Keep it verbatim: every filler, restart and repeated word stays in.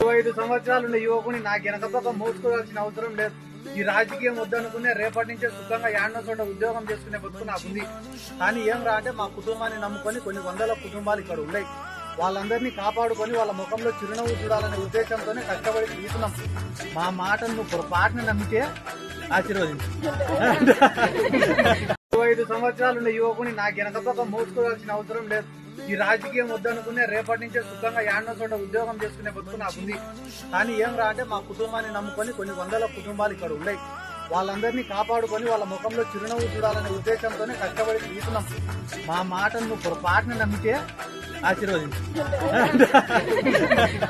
ఐదు సంవత్సరాలున్న యువకుని నాకు వెనకపక్క మోసుకోవాల్సిన అవసరం లేదు. ఈ రాజకీయం వద్దనుకునే రేపటి నుంచే సుఖంగా యాడ్నో చోట ఉద్యోగం చేసుకునే బతుకు నాకుంది. కానీ ఏం రా అంటే మా కుటుంబాన్ని నమ్ముకొని కొన్ని వందల కుటుంబాలు ఇక్కడ ఉన్నాయి. వాళ్ళందరినీ కాపాడుకొని వాళ్ళ ముఖంలో చిరునవ్వు చూడాలనే ఉద్దేశంతోనే కష్టపడి తీస్తున్నాం. మా మాటను నువ్వు పొరపాటున నమ్మితే ఆశీర్వదించు. ఐదు సంవత్సరాలున్న యువకుని నాకు వెనకపక్క మోసుకోవాల్సిన అవసరం లేదు. ఈ రాజకీయం వద్దనుకునే రేపటి నుంచే సుఖంగా యాడ్నో చోట ఉద్యోగం చేసుకునే బతుకు నాకుంది. కానీ ఏం రా అంటే మా కుటుంబాన్ని నమ్ముకొని కొన్ని వందల కుటుంబాలు ఇక్కడ ఉన్నాయి. వాళ్ళందరినీ కాపాడుకొని వాళ్ళ ముఖంలో చిరునవ్వు చూడాలనే ఉద్దేశంతోనే కష్టపడి తీస్తున్నాం. మా మాటను నువ్వు పొరపాటున నమ్మితే ఆశీర్వదించు.